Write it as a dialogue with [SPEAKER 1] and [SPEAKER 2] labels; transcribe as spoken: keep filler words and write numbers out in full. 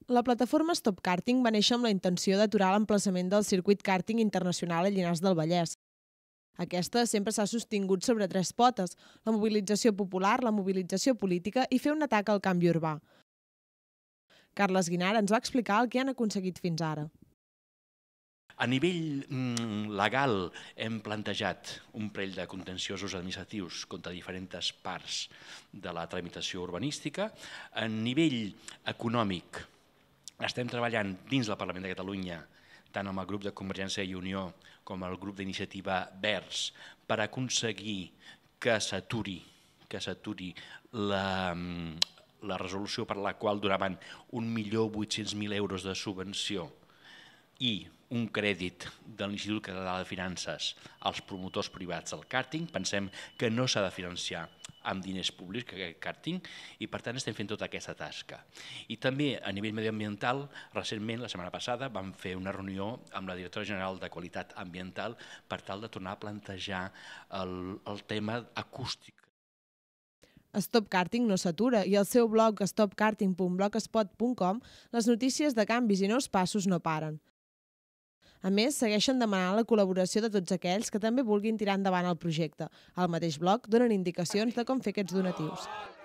[SPEAKER 1] La plataforma Stop Karting va néixer amb la intenció d'aturar l'emplaçament del circuit kàrting internacional a Llinars del Vallès. Aquesta sempre s'ha sostingut sobre tres potes: la mobilització popular, la mobilització política i fer un atac al canvi urbà. Carles Guinart ens va explicar el que han aconseguit fins ara.
[SPEAKER 2] A nivell mm, legal hem plantejat un parell de contenciosos administratius contra diferents parts de la tramitació urbanística. A nivell econòmic estem treballant dins del Parlament de Catalunya, tant amb el grup de Convergència i Unió com el grup d'iniciativa Verds, per aconseguir que s'aturi que s'aturi la, la resolució per la qual donaven un milió vuit-cents mil euros de subvenció i un crèdit de l'Institut Català de Finances als promotors privats del càrting. Pensem que no s'ha de financiar amb diners públics aquest càrting i per tant estem fent tota aquesta tasca. I també a nivell mediambiental, recentment, la setmana passada, vam fer una reunió amb la directora general de Qualitat Ambiental per tal de tornar a plantejar el, el tema acústic.
[SPEAKER 1] Stop Karting no s'atura i al seu blog stop karting punt blogspot punt com les notícies de canvis i nous passos no paren. A més, segueixen demanant la col·laboració de tots aquells que també vulguin tirar endavant el projecte. Al mateix blog donen indicacions de com fer aquests donatius.